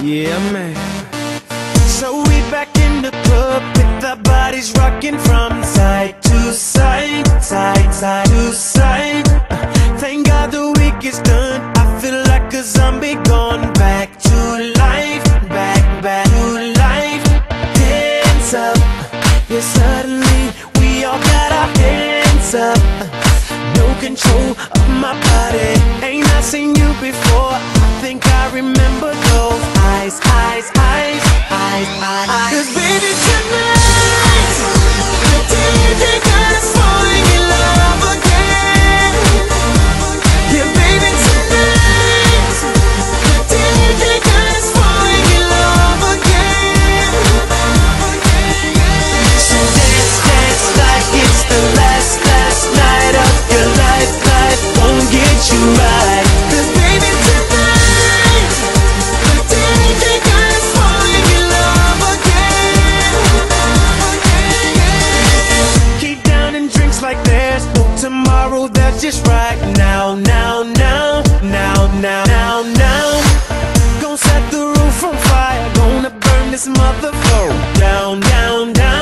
Yeah, man. So we back in the club with our bodies rocking from side to side, side to side. Thank God the week is done. I feel like a zombie gone back to life, back to life. Hands up, yeah, suddenly we all got our hands up. No control of my body. Ain't I seen you before? I think I remember those eyes. 'Cause baby tonight, the day they got us falling in love again. Yeah, baby tonight, the day they got us falling in love again. So dance like it's the last night of your life. Life won't get you right. 'Cause baby tonight, the day they got us falling in love again. Keep downing drinks like there's no tomorrow. That's just right now. Gonna set the roof on fire. Gonna burn this motherfucker down.